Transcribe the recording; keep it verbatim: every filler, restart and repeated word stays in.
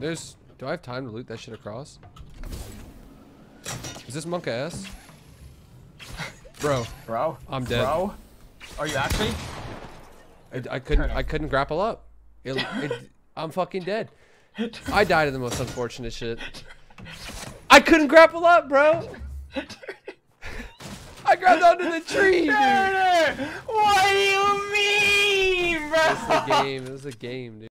There's. Do I have time to loot that shit across? Is this monk ass? Bro. Bro. I'm dead. Bro. Are you actually? I, I couldn't. I couldn't grapple up. It, it, I'm fucking dead. I died of the most unfortunate shit. I couldn't grapple up, bro. I grabbed onto the tree, dude. What do you mean, bro? It's a game. It was a game, dude.